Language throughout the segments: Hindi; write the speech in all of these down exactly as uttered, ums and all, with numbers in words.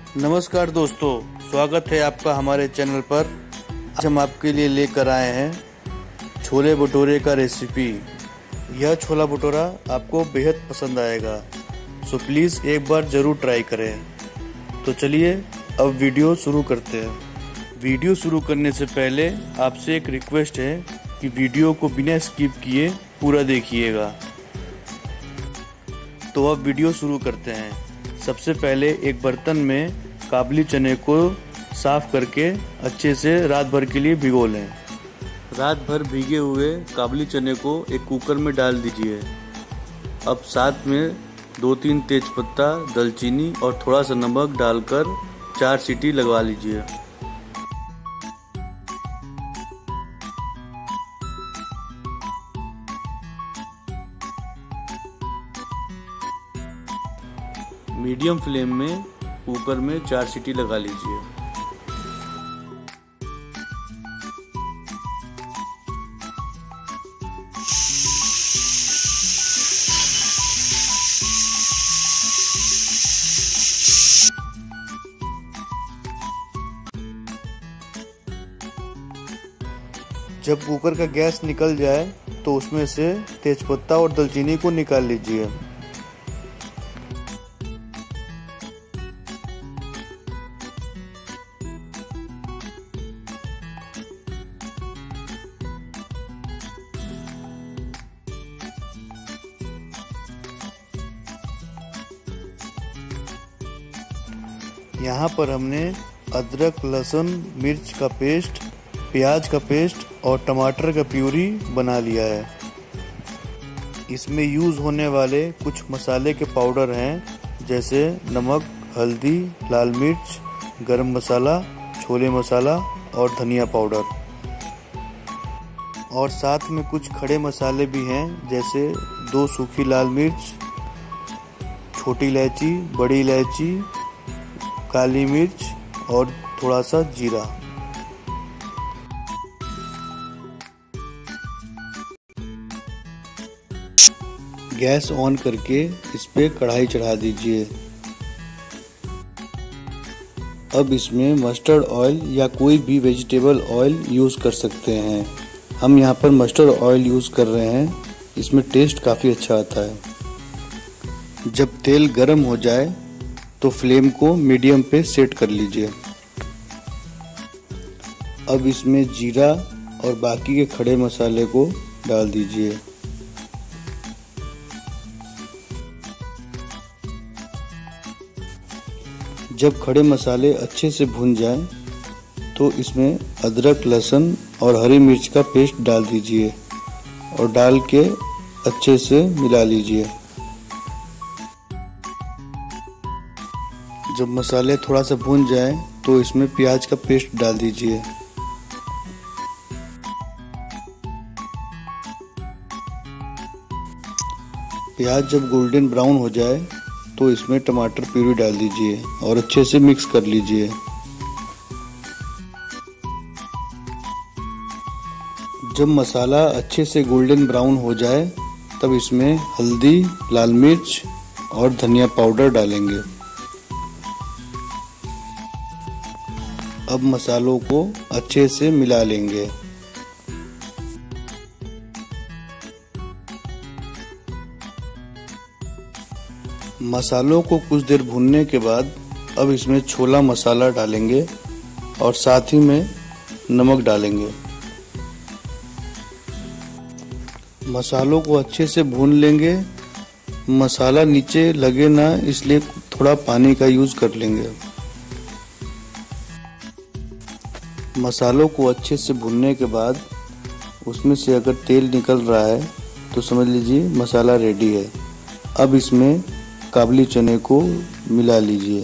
नमस्कार दोस्तों, स्वागत है आपका हमारे चैनल पर। आज हम आपके लिए लेकर आए हैं छोले भटूरे का रेसिपी। यह छोला भटूरा आपको बेहद पसंद आएगा, सो प्लीज़ एक बार ज़रूर ट्राई करें। तो चलिए अब वीडियो शुरू करते हैं। वीडियो शुरू करने से पहले आपसे एक रिक्वेस्ट है कि वीडियो को बिना स्किप किए पूरा देखिएगा। तो अब वीडियो शुरू करते हैं। सबसे पहले एक बर्तन में काबुली चने को साफ करके अच्छे से रात भर के लिए भिगो लें। रात भर भीगे हुए काबुली चने को एक कुकर में डाल दीजिए। अब साथ में दो तीन तेजपत्ता, दालचीनी और थोड़ा सा नमक डालकर चार सीटी लगवा लीजिए। मीडियम फ्लेम में कुकर में चार सीटी लगा लीजिए। जब कुकर का गैस निकल जाए तो उसमें से तेजपत्ता और दालचीनी को निकाल लीजिए। यहाँ पर हमने अदरक, लहसुन, मिर्च का पेस्ट, प्याज का पेस्ट और टमाटर का प्यूरी बना लिया है। इसमें यूज़ होने वाले कुछ मसाले के पाउडर हैं, जैसे नमक, हल्दी, लाल मिर्च, गरम मसाला, छोले मसाला और धनिया पाउडर। और साथ में कुछ खड़े मसाले भी हैं, जैसे दो सूखी लाल मिर्च, छोटी इलायची, बड़ी इलायची, काली मिर्च और थोड़ा सा जीरा। गैस ऑन करके इस पे कढ़ाई चढ़ा दीजिए। अब इसमें मस्टर्ड ऑयल या कोई भी वेजिटेबल ऑयल यूज़ कर सकते हैं। हम यहाँ पर मस्टर्ड ऑयल यूज़ कर रहे हैं, इसमें टेस्ट काफ़ी अच्छा आता है। जब तेल गर्म हो जाए तो फ्लेम को मीडियम पे सेट कर लीजिए। अब इसमें जीरा और बाकी के खड़े मसाले को डाल दीजिए। जब खड़े मसाले अच्छे से भुन जाएं, तो इसमें अदरक, लहसुन और हरी मिर्च का पेस्ट डाल दीजिए और डाल के अच्छे से मिला लीजिए। जब मसाले थोड़ा सा भून जाए तो इसमें प्याज का पेस्ट डाल दीजिए। प्याज जब गोल्डन ब्राउन हो जाए तो इसमें टमाटर प्यूरी डाल दीजिए और अच्छे से मिक्स कर लीजिए। जब मसाला अच्छे से गोल्डन ब्राउन हो जाए तब इसमें हल्दी, लाल मिर्च और धनिया पाउडर डालेंगे। अब मसालों को अच्छे से मिला लेंगे। मसालों को कुछ देर भूनने के बाद अब इसमें छोला मसाला डालेंगे और साथ ही में नमक डालेंगे। मसालों को अच्छे से भून लेंगे। मसाला नीचे लगे ना, इसलिए थोड़ा पानी का यूज़ कर लेंगे। मसालों को अच्छे से भूनने के बाद उसमें से अगर तेल निकल रहा है तो समझ लीजिए मसाला रेडी है। अब इसमें काबुली चने को मिला लीजिए।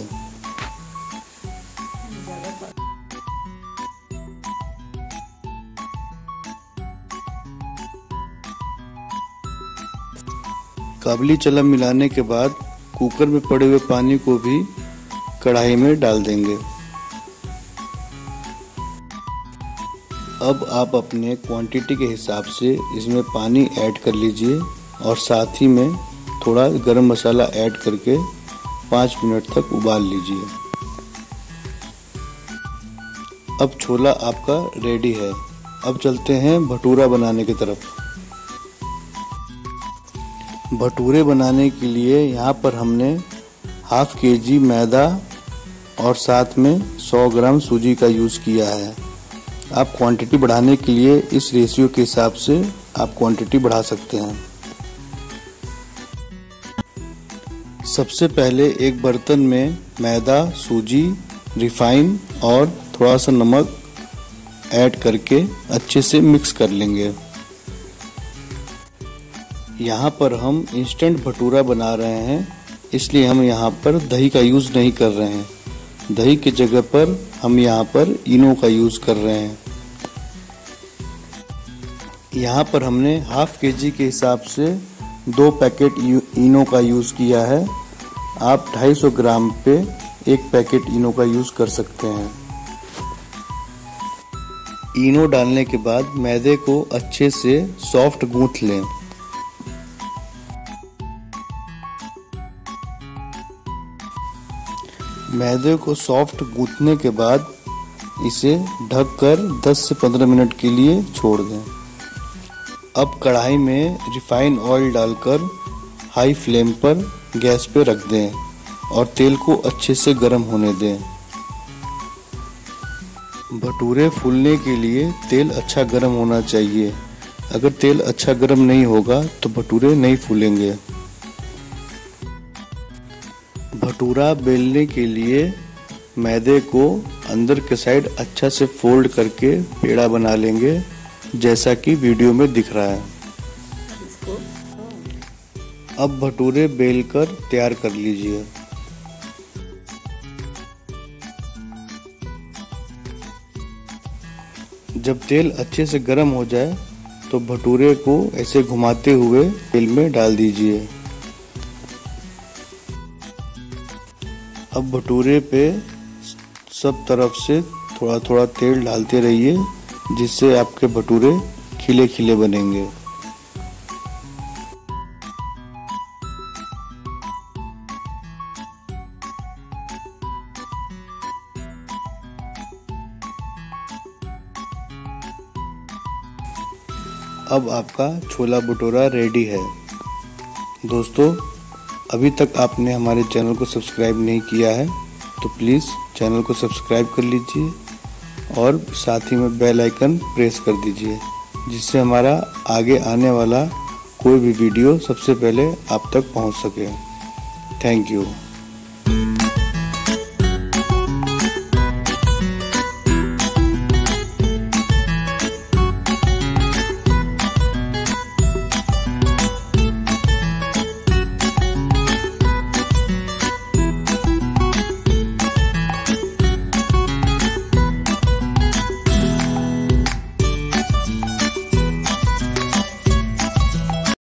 काबुली चना मिलाने के बाद कुकर में पड़े हुए पानी को भी कढ़ाई में डाल देंगे। अब आप अपने क्वांटिटी के हिसाब से इसमें पानी ऐड कर लीजिए और साथ ही में थोड़ा गरम मसाला ऐड करके पाँच मिनट तक उबाल लीजिए। अब छोला आपका रेडी है। अब चलते हैं भटूरा बनाने की तरफ। भटूरे बनाने के लिए यहाँ पर हमने हाफ के जी मैदा और साथ में सौ ग्राम सूजी का यूज़ किया है। आप क्वांटिटी बढ़ाने के लिए इस रेशियो के हिसाब से आप क्वांटिटी बढ़ा सकते हैं। सबसे पहले एक बर्तन में मैदा, सूजी, रिफाइन और थोड़ा सा नमक ऐड करके अच्छे से मिक्स कर लेंगे। यहाँ पर हम इंस्टेंट भटूरा बना रहे हैं, इसलिए हम यहाँ पर दही का यूज़ नहीं कर रहे हैं। दही की जगह पर हम यहाँ पर इनो का यूज़ कर रहे हैं। यहाँ पर हमने हाफ के जी के हिसाब से दो पैकेट इनो का यूज़ किया है। आप दो सौ पचास ग्राम पे एक पैकेट इनो का यूज़ कर सकते हैं। इनो डालने के बाद मैदे को अच्छे से सॉफ्ट गूंथ लें। मैदे को सॉफ्ट गूंथने के बाद इसे ढककर दस से पंद्रह मिनट के लिए छोड़ दें। अब कढ़ाई में रिफाइन ऑयल डालकर हाई फ्लेम पर गैस पे रख दें और तेल को अच्छे से गर्म होने दें। भटूरे फूलने के लिए तेल अच्छा गर्म होना चाहिए। अगर तेल अच्छा गर्म नहीं होगा तो भटूरे नहीं फूलेंगे। भटूरा बेलने के लिए मैदे को अंदर के साइड अच्छा से फोल्ड करके पेड़ा बना लेंगे, जैसा कि वीडियो में दिख रहा है। अब भटूरे बेलकर तैयार कर लीजिए। जब तेल अच्छे से गर्म हो जाए तो भटूरे को ऐसे घुमाते हुए तेल में डाल दीजिए। अब भटूरे पे सब तरफ से थोड़ा थोड़ा तेल डालते रहिए, जिससे आपके भटूरे खिले खिले बनेंगे। अब आपका छोला भटूरा रेडी है। दोस्तों, अभी तक आपने हमारे चैनल को सब्सक्राइब नहीं किया है तो प्लीज़ चैनल को सब्सक्राइब कर लीजिए और साथ ही में बेल आइकन प्रेस कर दीजिए, जिससे हमारा आगे आने वाला कोई भी वीडियो सबसे पहले आप तक पहुंच सके। Thank you.